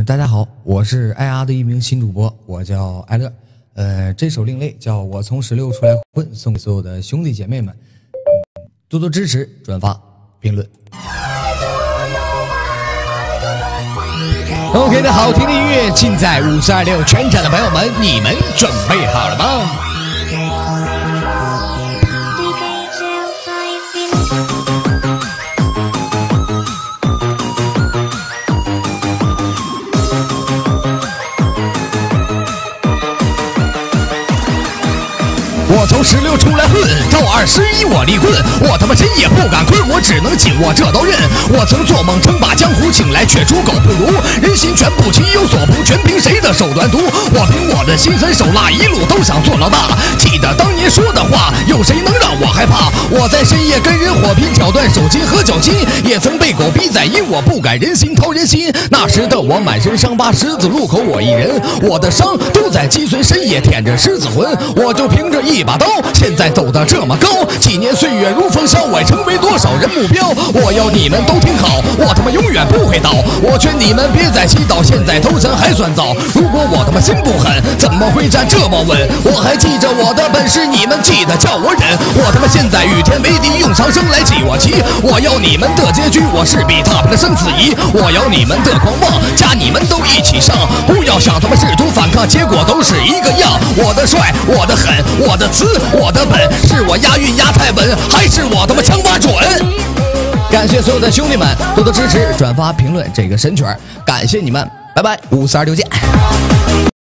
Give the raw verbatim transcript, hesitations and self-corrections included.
大家好，我是爱阿的一名新主播，我叫艾乐。呃，这首另类叫我从十六出来混，送给所有的兄弟姐妹们，多多支持、转发、评论。OK 的好听的音乐尽在五四二六，全场的朋友们，你们准备好了吗？我从十六出来混，到二十一我离棍，我他妈谁也不敢困，我只能紧握这刀刃。我曾做梦称霸江湖，请来却猪狗不如，人心全部情有所不，全凭谁的手段毒？我凭我的心狠手辣，一路都想做老大。记得当年说的话，有谁能让我害怕？我在深夜跟人火拼，挑断手筋和脚筋，也曾被狗逼宰，因我不敢人心掏人心。那时的我满身伤疤，十字路口我一人，我的伤都在积存，深夜舔着狮子魂，我就凭着一把刀，现在走得这么高，几年岁月如风烧，我成为多少人目标。我要你们都听好，我他妈永远不会倒。我劝你们别再祈祷，现在投降还算早。如果我他妈心不狠，怎么会站这么稳？我还记着我的本事，你们记得叫我忍。我他妈现在与天为敌，用长生来祭我旗。我要你们的结局，我是比他们的生死仪。我要你们的狂妄，加你们都一起上。不要想他妈试图反抗，结果都是一个样。我的帅，我的狠，我的词，我的本，是我押韵押太稳，还是我他妈枪法准？感谢所有的兄弟们多多支持、转发、评论这个神曲，感谢你们，拜拜，五四二六见。